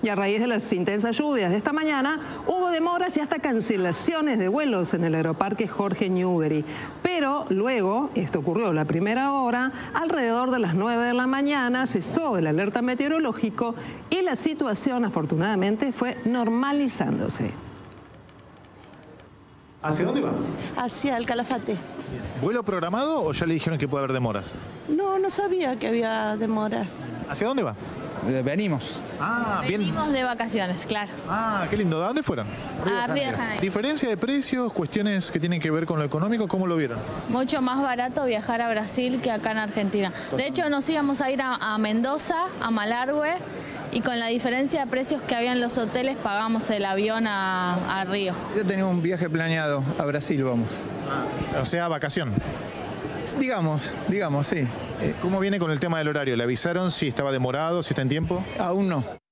Y a raíz de las intensas lluvias de esta mañana, hubo demoras y hasta cancelaciones de vuelos en el aeroparque Jorge Newbery. Pero luego, esto ocurrió a la primera hora, alrededor de las 9 de la mañana cesó el alerta meteorológico y la situación afortunadamente fue normalizándose. ¿Hacia dónde va? Hacia el Calafate. ¿Vuelo programado o ya le dijeron que puede haber demoras? No, no sabía que había demoras. ¿Hacia dónde va? Venimos. Ah, bien. Venimos de vacaciones, claro. Ah, qué lindo. ¿A dónde fueron? A Río de Janeiro. ¿Diferencia de precios, cuestiones que tienen que ver con lo económico? ¿Cómo lo vieron? Mucho más barato viajar a Brasil que acá en Argentina. De hecho, nos íbamos a ir a Mendoza, a Malargüe, y con la diferencia de precios que había en los hoteles pagamos el avión a Río. Ya tenemos un viaje planeado a Brasil, vamos. O sea, vacación. Digamos, sí. ¿Cómo viene con el tema del horario? ¿Le avisaron si estaba demorado, si está en tiempo? Aún no.